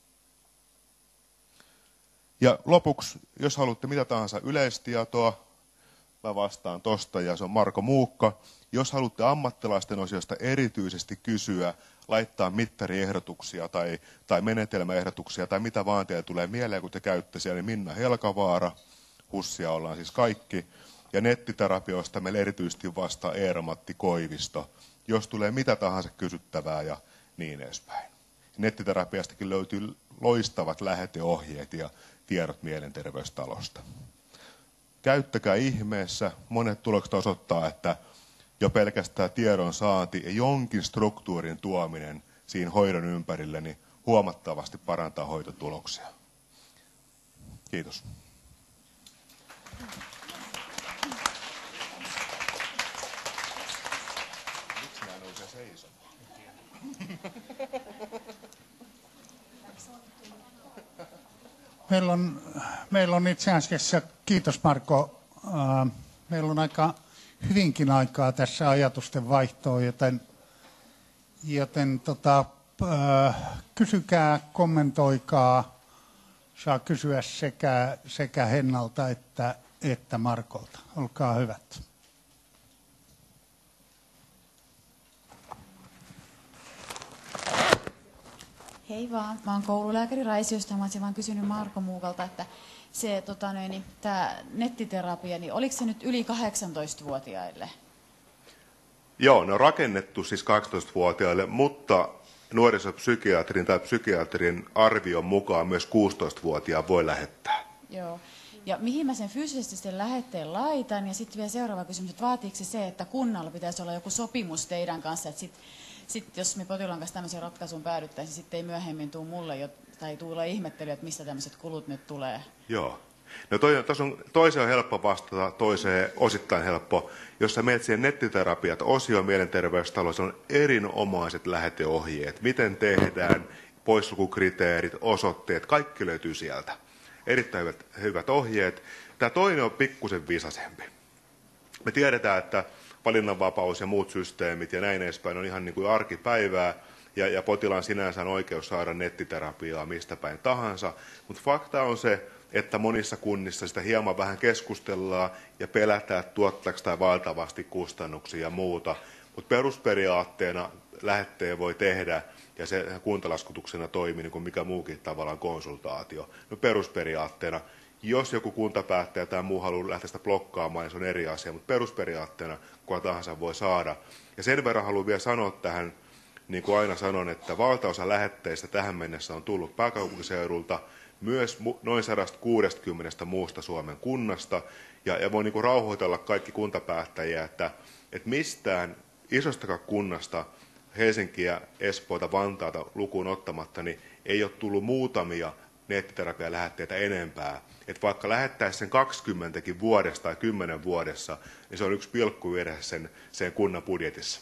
Ja lopuksi, jos haluatte mitä tahansa yleistietoa, mä vastaan tosta ja se on Marko Muukka. Jos haluatte ammattilaisten osiosta erityisesti kysyä, laittaa mittariehdotuksia tai, tai menetelmäehdotuksia tai mitä vaan teille tulee mieleen, kun te käytte siellä, niin Minna Helkavaara, Hussia ollaan siis kaikki. Ja nettiterapioista meillä erityisesti vastaa Eero-Matti Koivisto, jos tulee mitä tahansa kysyttävää ja niin edespäin. Nettiterapiastakin löytyy loistavat läheteohjeet ja tiedot mielenterveystalosta. Käyttäkää ihmeessä. Monet tulokset osoittaa, että jo pelkästään tiedon saanti ja jonkin struktuurin tuominen siinä hoidon ympärille niin huomattavasti parantaa hoitotuloksia. Kiitos. Miksi mä nousin seisomaan? Meillä on, meillä on itse asiassa, kiitos Marko, äh, meillä on aika hyvinkin aikaa tässä ajatusten vaihtoon, joten, joten tota, äh, kysykää, kommentoikaa, saa kysyä sekä, sekä Hennalta että, että Markolta. Olkaa hyvät. Hei vaan, mä oon koululääkäri Raisiosta, mä olisin vaan kysynyt Marko Muukalta, että se tota, niin, tämä nettiterapia, niin oliko se nyt yli kahdeksantoistavuotiaille? Joo, ne on rakennettu siis kahdeksantoistavuotiaille, mutta nuorisopsykiatrin tai psykiatrin arvion mukaan myös kuusitoistavuotiaan voi lähettää. Joo. Ja mihin mä sen fyysisesti sen lähetteen laitan? Ja sitten vielä seuraava kysymys, että vaatiiko se, että kunnalla pitäisi olla joku sopimus teidän kanssa, että sitten sit, jos me potilaan kanssa tämmöisen ratkaisuun päädyttäisiin, sitten ei myöhemmin tule mulle jo, tai tule ihmettelyä, että mistä tämmöiset kulut nyt tulee? Joo. No toi, on, toiseen on helppo vastata, toiseen osittain helppo. Jos sä menet siihen nettiterapiat, osio mielenterveystalossa on erinomaiset läheteohjeet. Miten tehdään, poissulkukriteerit, osoitteet, kaikki löytyy sieltä. Erittäin hyvät, hyvät ohjeet. Tämä toinen on pikkusen visasempi. Me tiedetään, että valinnanvapaus ja muut systeemit ja näin edespäin on ihan niin kuin arkipäivää. Ja, ja potilaan sinänsä on oikeus saada nettiterapiaa mistä päin tahansa. Mutta fakta on se, että monissa kunnissa sitä hieman vähän keskustellaan ja pelätään, että tuottaako tai valtavasti kustannuksia ja muuta. Mutta perusperiaatteena lähetteen voi tehdä ja se kuntalaskutuksena toimii niin kuin mikä muukin tavallaan konsultaatio. No perusperiaatteena, jos joku kuntapäättäjä tai muu haluaa lähteä sitä blokkaamaan, niin se on eri asia, mutta perusperiaatteena kuka tahansa voi saada. Ja sen verran haluan vielä sanoa tähän, niin kuin aina sanon, että valtaosa lähetteistä tähän mennessä on tullut pääkaupunkiseudulta, myös noin sata kuusikymmentä muusta Suomen kunnasta, ja, ja voi niin kuin rauhoitella kaikki kuntapäättäjiä, että, että mistään isostakaan kunnasta, Helsinkiä, Espoota, Vantaata lukuun ottamatta, niin ei ole tullut muutamia nettiterapialähetteitä enempää. Että vaikka lähettäisiin sen kaksikymmentäkin vuodessa tai kymmenen vuodessa, niin se on yksi pilkkuvirhe sen, sen kunnan budjetissa.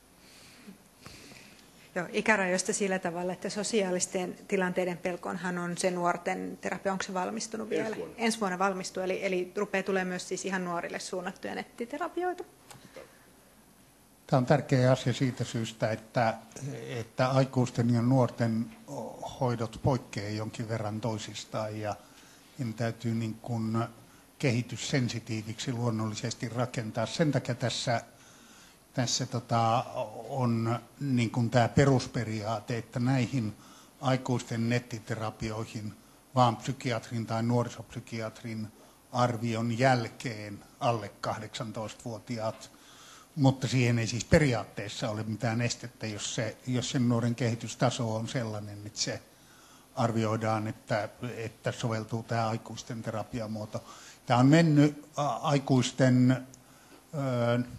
Joo, ikärajoista sillä tavalla, että sosiaalisten tilanteiden pelkonhan on se nuorten terapia. Onko se valmistunut vielä? Ensi vuonna. Ensi vuonna valmistuu, eli, eli rupeaa tulee myös siis ihan nuorille suunnattuja nettiterapioita. Tämä on tärkeä asia siitä syystä, että, että aikuisten ja nuorten hoidot poikkeavat jonkin verran toisistaan ja ne täytyy niin kuin kehityssensitiiviksi luonnollisesti rakentaa. Sen takia tässä Tässä tota, on niin kuin tämä perusperiaate, että näihin aikuisten nettiterapioihin vaan psykiatrin tai nuorisopsykiatrin arvion jälkeen alle kahdeksantoistavuotiaat, mutta siihen ei siis periaatteessa ole mitään estettä, jos, se, jos sen nuoren kehitystaso on sellainen, että se arvioidaan, että, että soveltuu tämä aikuisten terapiamuoto. Tämä on mennyt aikuisten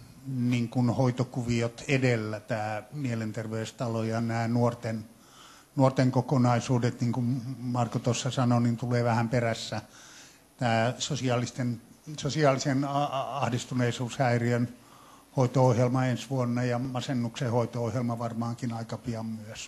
niin kuin hoitokuviot edellä, tämä mielenterveystalo ja nämä nuorten nuorten kokonaisuudet, niin kuin Marko tuossa sanoi, niin tulee vähän perässä. Tämä sosiaalisten, sosiaalisen ahdistuneisuushäiriön hoito-ohjelma ensi vuonna ja masennuksen hoito-ohjelma varmaankin aika pian myös.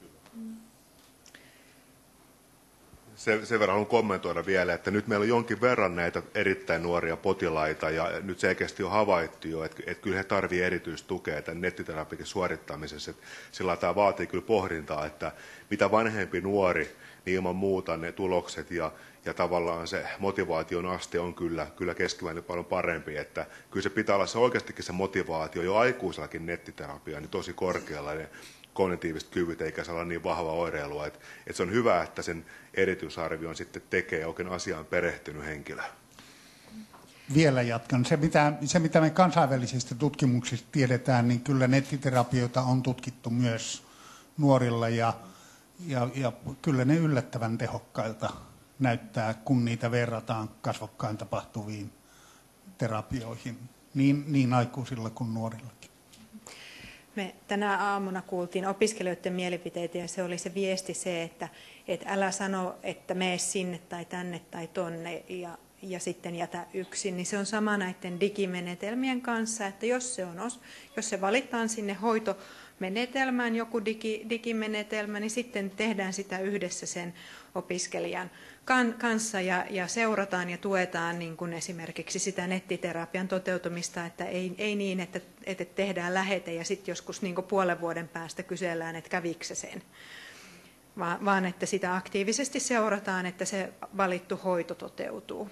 Sen, sen verran haluan kommentoida vielä, että nyt meillä on jonkin verran näitä erittäin nuoria potilaita ja nyt selkeästi on havaittu jo, että, että kyllä he tarvitsevat erityistukea tämän nettiterapian suorittamisessa. Että sillä tämä vaatii kyllä pohdintaa, että mitä vanhempi nuori, niin ilman muuta ne tulokset ja, ja tavallaan se motivaation aste on kyllä, kyllä keskimäärin paljon parempi. Että kyllä se pitää olla se oikeastikin se motivaatio jo aikuisellakin nettiterapiaa niin tosi korkealla. Ne kognitiiviset kyvyt eikä saa olla niin vahva oireilua. Että, että se on hyvä, että sen erityisarvion sitten tekee oikein asiaan perehtynyt henkilö. Vielä jatkan. Se mitä, se, mitä me kansainvälisistä tutkimuksista tiedetään, niin kyllä nettiterapioita on tutkittu myös nuorilla ja, ja, ja kyllä ne yllättävän tehokkailta näyttää, kun niitä verrataan kasvokkain tapahtuviin terapioihin, niin, niin aikuisilla kuin nuorillakin. Me tänä aamuna kuultiin opiskelijoiden mielipiteitä ja se oli se viesti se, että, että älä sano, että mene sinne tai tänne tai tonne ja, ja sitten jätä yksin. Niin se on sama näiden digimenetelmien kanssa, että jos se, on, jos se valitaan sinne hoitomenetelmään joku digi, digimenetelmä, niin sitten tehdään sitä yhdessä sen opiskelijan kanssa ja, ja seurataan ja tuetaan niin kuin esimerkiksi sitä nettiterapian toteutumista, että ei, ei niin, että, että tehdään lähete ja sitten joskus niin kuin puolen vuoden päästä kysellään, että kävikö se sen, vaan, vaan että sitä aktiivisesti seurataan, että se valittu hoito toteutuu.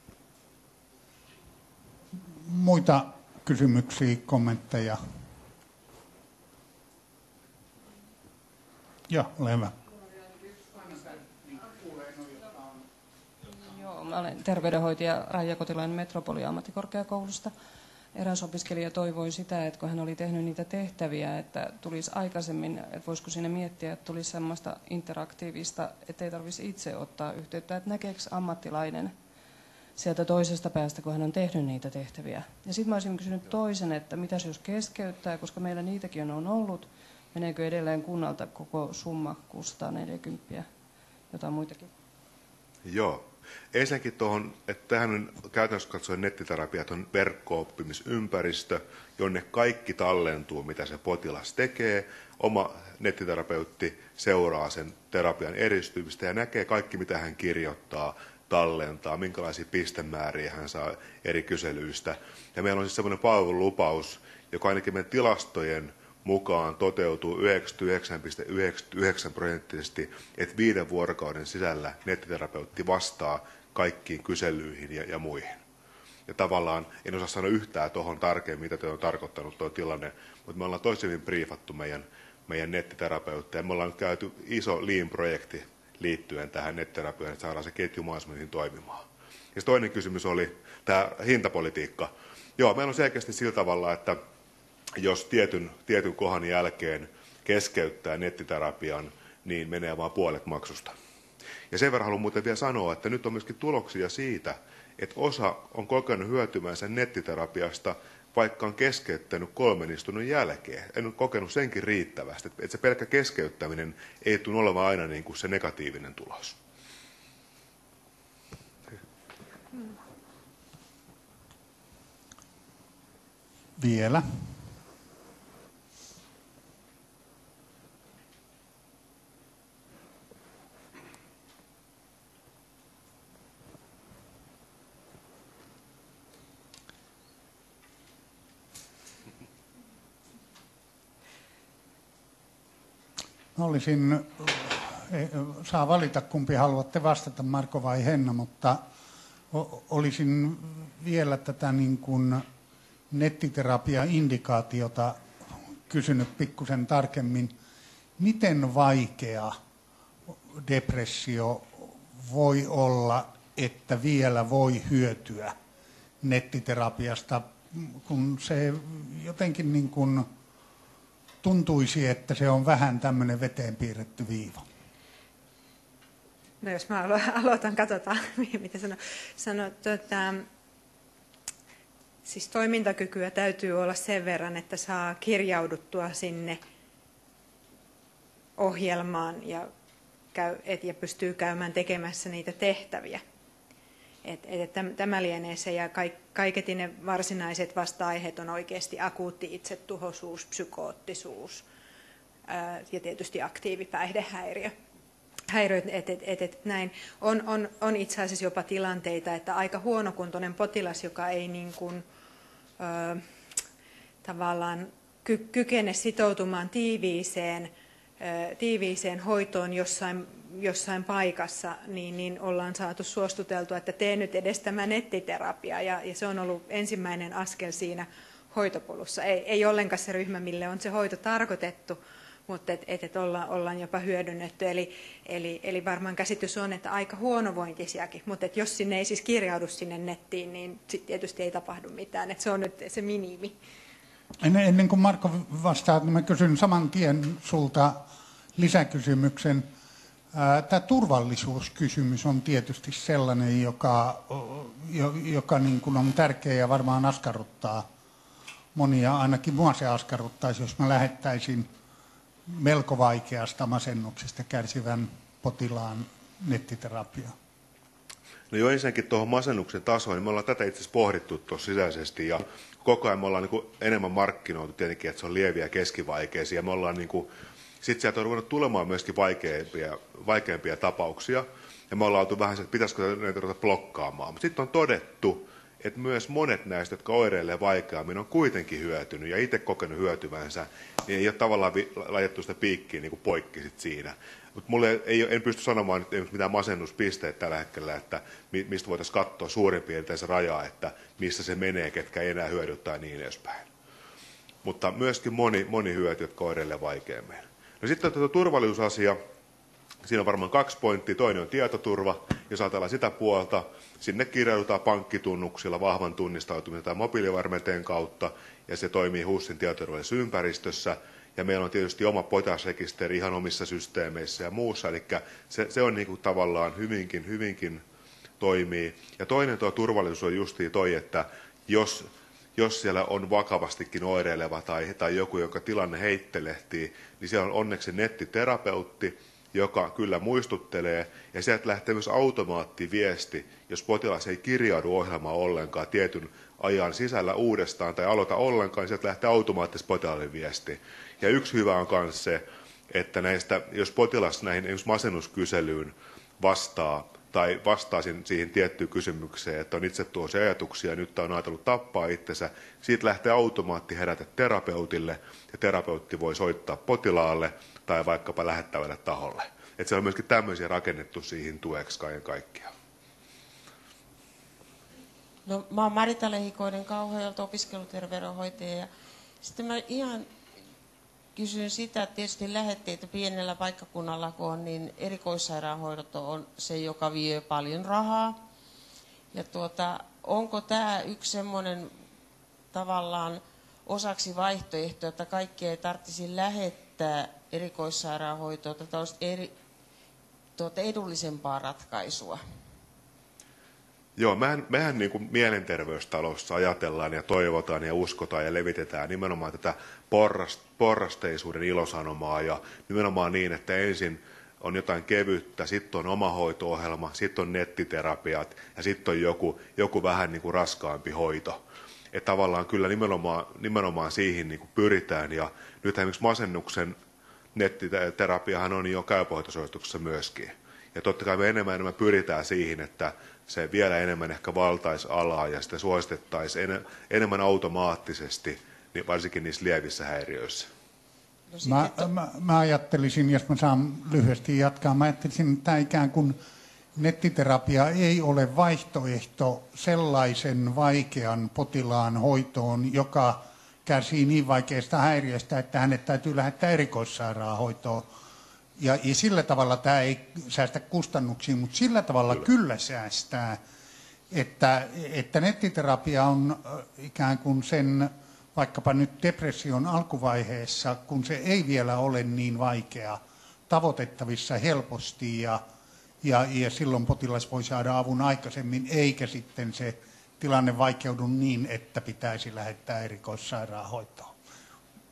Muita kysymyksiä, kommentteja? Joo, ole hyvä. Mä olen terveydenhoitaja Raija Kotilainen Metropolia-ammattikorkeakoulusta. Eräs opiskelija toivoi sitä, että kun hän oli tehnyt niitä tehtäviä, että tulisi aikaisemmin, että voisiko siinä miettiä, että tulisi sellaista interaktiivista, että ei tarvitsisi itse ottaa yhteyttä, että näkeekö ammattilainen sieltä toisesta päästä, kun hän on tehnyt niitä tehtäviä. Ja sitten mä olisin kysynyt toisen, että mitäs jos keskeyttää, koska meillä niitäkin on ollut, meneekö edelleen kunnalta koko summa kuusisataaneljäkymmentä, jotain muitakin? Joo. Ensinnäkin tuohon, että tähän on käytännössä katsoen nettiterapiat on verkko-oppimisympäristö, jonne kaikki tallentuu, mitä se potilas tekee. Oma nettiterapeutti seuraa sen terapian edistymistä ja näkee kaikki, mitä hän kirjoittaa, tallentaa, minkälaisia pistemääriä hän saa eri kyselyistä. Ja meillä on siis sellainen palvelulupaus, joka ainakin meidän tilastojen mukaan toteutuu yhdeksänkymmentäyhdeksän pilkku yhdeksänkymmentäyhdeksän prosenttisesti, että viiden vuorokauden sisällä nettiterapeutti vastaa kaikkiin kyselyihin ja, ja muihin. Ja tavallaan en osaa sanoa yhtään tuohon tarkemmin, mitä tuo on tarkoittanut tuo tilanne, mutta me ollaan toisemmin briefattu meidän, meidän nettiterapeutteja. Me ollaan nyt käyty iso Lean-projekti liittyen tähän nettiterapiaan, että saadaan se ketju mahdollisimman hyvin toimimaan. Ja toinen kysymys oli tämä hintapolitiikka. Joo, meillä on selkeästi sillä tavalla, että jos tietyn, tietyn kohan jälkeen keskeyttää nettiterapian, niin menee vain puolet maksusta. Ja sen verran haluan muuten vielä sanoa, että nyt on myöskin tuloksia siitä, että osa on kokenut hyötymänsä nettiterapiasta, vaikka on keskeyttänyt kolmen istunnon jälkeen. En ole kokenut senkin riittävästi, että se pelkkä keskeyttäminen ei tule olemaan aina niin kuin se negatiivinen tulos. Vielä. Olisin, saa valita kumpi haluatte vastata, Marko vai Henna, mutta olisin vielä tätä niin kuin nettiterapia-indikaatiota kysynyt pikkusen tarkemmin. Miten vaikea depressio voi olla, että vielä voi hyötyä nettiterapiasta, kun se jotenkin niin kuin tuntuisi, että se on vähän tämmöinen veteen piirretty viiva? No jos mä aloitan, katsotaan, mitä sanon. Sano, tuota, siis toimintakykyä täytyy olla sen verran, että saa kirjauduttua sinne ohjelmaan ja, käy, et, ja pystyy käymään tekemässä niitä tehtäviä. Et, et, tämä lienee se, ja kaiketi ne varsinaiset vasta-aiheet on oikeasti akuutti itsetuhoisuus, psykoottisuus ää, ja tietysti aktiivipäihdehäiriö. Häiriöt, et, et, et, et näin. On, on, on itse asiassa jopa tilanteita, että aika huonokuntoinen potilas, joka ei niin kuin, ö, tavallaan ky, kykene sitoutumaan tiiviiseen, ö, tiiviiseen hoitoon jossain, jossain paikassa, niin, niin ollaan saatu suostuteltua, että tee nyt edes tämä nettiterapia. Ja, ja se on ollut ensimmäinen askel siinä hoitopolussa. Ei, ei ollenkaan se ryhmä, mille on se hoito tarkoitettu, mutta et, et, et olla, ollaan jopa hyödynnetty. Eli, eli, eli varmaan käsitys on, että aika huonovointisiakin, mutta et jos sinne ei siis kirjaudu sinne nettiin, niin sit tietysti ei tapahdu mitään. Et se on nyt se minimi. Ennen, ennen kuin Marko vastaa, niin mä kysyn saman tien sulta lisäkysymyksen. Tämä turvallisuuskysymys on tietysti sellainen, joka, joka niin kuin on tärkeä ja varmaan askarruttaa monia. Ainakin mua se askarruttaisi, jos mä lähettäisin melko vaikeasta masennuksesta kärsivän potilaan nettiterapiaan. No jo ensinnäkin tuohon masennuksen tasoon, niin me ollaan tätä itse asiassa pohdittu tuossa sisäisesti, ja koko ajan me ollaan niin kuin enemmän markkinoitu tietenkin, että se on lieviä ja keskivaikeisia. Me ollaan niin kuin, sitten sieltä on ruvennut tulemaan myöskin vaikeampia, vaikeampia tapauksia, ja me ollaan oltu vähän se, että pitäisikö näitä ruveta blokkaamaan. Mutta sitten on todettu, että myös monet näistä, jotka oireilee vaikeammin, on kuitenkin hyötynyt ja itse kokenut hyötyvänsä, niin ei ole tavallaan laitettu sitä piikkiä niin kuin poikki sit siinä. Mutta mulle ei, en pysty sanomaan nyt mitään masennuspisteitä tällä hetkellä, että mistä voitaisiin katsoa suurin piirtein se raja, että missä se menee, ketkä ei enää hyödy tai niin edespäin. Mutta myöskin moni, moni hyöty, jotka oireilee vaikeammin. No sitten on tuo turvallisuusasia. Siinä on varmaan kaksi pointtia. Toinen on tietoturva, jos ajatellaan sitä puolta. Sinne kirjaudutaan pankkitunnuksilla, vahvan tunnistautumisen tai mobiilivarmenteen kautta, ja se toimii HUSin tietoturvallisessa ympäristössä. Ja meillä on tietysti oma potilasrekisteri ihan omissa systeemeissä ja muussa, eli se, se on niin kuin tavallaan hyvinkin, hyvinkin toimii. Ja toinen tuo turvallisuus on justiin toi, että jos, jos siellä on vakavastikin oireileva tai, tai joku, jonka tilanne heittelehtii, niin siellä on onneksi nettiterapeutti, joka kyllä muistuttelee, ja sieltä lähtee myös automaattiviesti, jos potilas ei kirjaudu ohjelmaan ollenkaan tietyn ajan sisällä uudestaan tai aloita ollenkaan, niin sieltä lähtee automaattisesti potilaalle viesti. Ja yksi hyvä on myös se, että näistä, jos potilas näihin esimerkiksi masennuskyselyyn vastaa, tai vastaa siihen tiettyyn kysymykseen, että on itse tuossa ajatuksia, nyt on ajatellut tappaa itsensä, siitä lähtee automaatti herätä terapeutille, ja terapeutti voi soittaa potilaalle tai vaikkapa lähettävälle taholle. Että se on myöskin tämmöisiä rakennettu siihen tueksi kaiken kaikkiaan. No, mä oon Marita Lehikoinen Kauhajoelta, opiskeluterveydenhoitaja. Ja sitten mä ihan kysyn sitä, että tietysti lähetteitä pienellä paikkakunnalla, kun on, niin erikoissairaanhoito on se, joka vie paljon rahaa. Ja tuota, onko tämä yksi semmoinen tavallaan osaksi vaihtoehto, että kaikkia ei tarvitsisi lähettää erikoissairaanhoitoon, tätä olisi eri, tuota edullisempaa ratkaisua? Joo, mehän, mehän niin kuin mielenterveystalossa ajatellaan ja toivotaan ja uskotaan ja levitetään nimenomaan tätä porrast, porrasteisuuden ilosanomaa ja nimenomaan niin, että ensin on jotain kevyttä, sitten on omahoito-ohjelma, sitten on nettiterapiat ja sitten on joku, joku vähän niin kuin raskaampi hoito. Että tavallaan kyllä nimenomaan, nimenomaan siihen niin kuin pyritään ja nyt esimerkiksi masennuksen nettiterapiahan on jo käypähoitosuosituksessa myöskin. Ja totta kai me enemmän enemmän pyritään siihen, että se vielä enemmän ehkä valtaisi alaa ja sitä suositettaisiin en, enemmän automaattisesti, niin varsinkin niissä lievissä häiriöissä. No mä, to... mä, mä ajattelisin, jos mä saan lyhyesti jatkaa, mä ajattelisin, että ikään kuin nettiterapia ei ole vaihtoehto sellaisen vaikean potilaan hoitoon, joka kärsii niin vaikeasta häiriöstä, että hänet täytyy lähettää erikoissairaanhoitoon. Ja, ja sillä tavalla tämä ei säästä kustannuksia, mutta sillä tavalla kyllä, kyllä säästää, että, että nettiterapia on ikään kuin sen, vaikkapa nyt depression alkuvaiheessa, kun se ei vielä ole niin vaikea, tavoitettavissa helposti ja, ja, ja silloin potilas voi saada avun aikaisemmin, eikä sitten se tilanne vaikeudu niin, että pitäisi lähettää erikoissairaanhoitoon.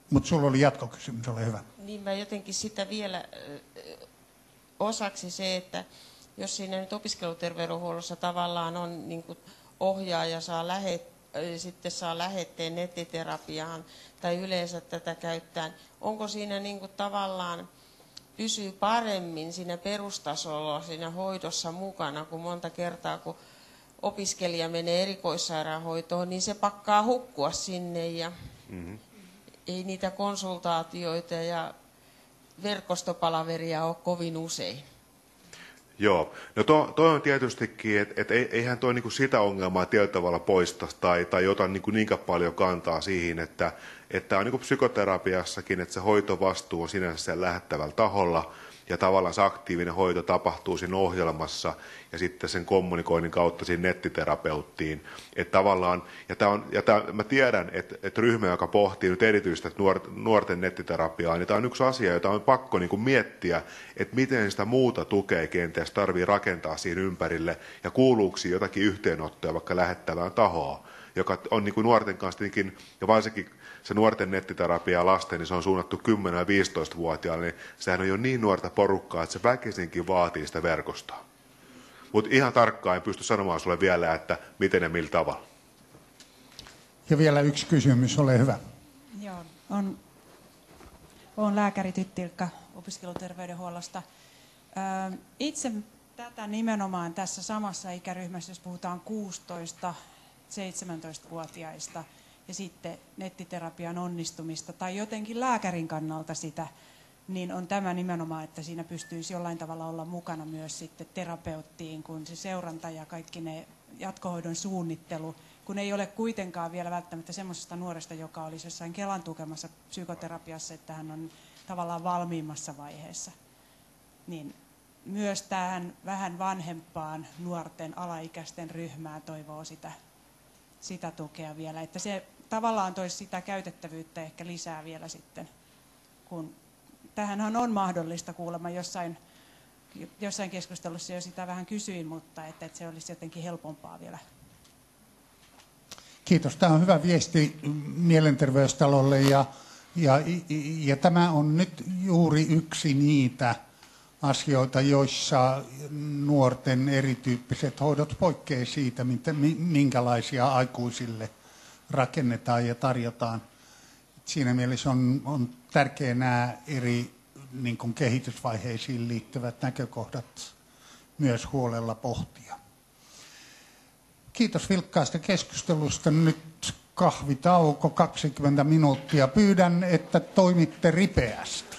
Mutta sulla oli jatkokysymys, ole hyvä. Niin mä jotenkin sitä vielä osaksi se, että jos siinä nyt opiskeluterveydenhuollossa tavallaan on niin kuin ohjaaja saa lähet, sitten saa lähetteen nettiterapiaan tai yleensä tätä käyttää, onko siinä niin kuin tavallaan pysyy paremmin siinä perustasolla siinä hoidossa mukana, kun monta kertaa kun opiskelija menee erikoissairaanhoitoon, niin se pakkaa hukkua sinne ja mm-hmm. ei niitä konsultaatioita ja verkostopalaveria ole kovin usein. Joo, no to, toi on tietystikin, että et eihän toi niinku sitä ongelmaa tietyllä tavalla poista tai, tai ota niinku niinkään paljon kantaa siihen, että että on niinku psykoterapiassakin, että se hoitovastuu on sinänsä siellä lähettävällä taholla ja tavallaan se aktiivinen hoito tapahtuu siinä ohjelmassa ja sitten sen kommunikoinnin kautta siinä nettiterapeuttiin. Että tavallaan, ja, tää on, ja tää, mä tiedän, että, että ryhmä, joka pohtii nyt erityisesti nuorten nettiterapiaa, niin tämä on yksi asia, jota on pakko niin kuin miettiä, että miten sitä muuta tukea kenties tarvii rakentaa siinä ympärille ja kuuluuko jotakin yhteenottoja vaikka lähettävään tahoon, joka on niin kuin nuorten kanssa tietenkin, ja varsinkin se nuorten nettiterapia lasten, niin se on suunnattu kymmenen- ja viisitoistavuotiaille, niin sehän on jo niin nuorta porukkaa, että se väkisinkin vaatii sitä verkostoa. Mutta ihan tarkkaan en pysty sanomaan sulle vielä, että miten ja millä tavalla. Ja vielä yksi kysymys, ole hyvä. Joo, on, on lääkäri Tyttilkka opiskeluterveydenhuollosta. Ö, itse tätä nimenomaan tässä samassa ikäryhmässä, jos puhutaan kuusitoista-seitsemäntoistavuotiaista, ja sitten nettiterapian onnistumista tai jotenkin lääkärin kannalta sitä, niin on tämä nimenomaan, että siinä pystyisi jollain tavalla olla mukana myös sitten terapeuttiin, kun se seuranta ja kaikki ne jatkohoidon suunnittelu, kun ei ole kuitenkaan vielä välttämättä semmoisesta nuoresta, joka olisi jossain Kelan tukemassa psykoterapiassa, että hän on tavallaan valmiimmassa vaiheessa. Niin myös tähän vähän vanhempaan nuorten alaikäisten ryhmään toivoo sitä, sitä tukea vielä, että se tavallaan toisi sitä käytettävyyttä ehkä lisää vielä sitten, kun tähänhän on mahdollista kuulemma jossain, jossain keskustelussa jo sitä vähän kysyin, mutta että, että se olisi jotenkin helpompaa vielä. Kiitos. Tämä on hyvä viesti mielenterveystalolle ja, ja, ja tämä on nyt juuri yksi niitä asioita, joissa nuorten erityyppiset hoidot poikkeavat siitä, minkälaisia aikuisille rakennetaan ja tarjotaan. Siinä mielessä on, on tärkeää nämä eri niin kuin kehitysvaiheisiin liittyvät näkökohdat myös huolella pohtia. Kiitos vilkkaasta keskustelusta. Nyt kahvitauko kaksikymmentä minuuttia. Pyydän, että toimitte ripeästi.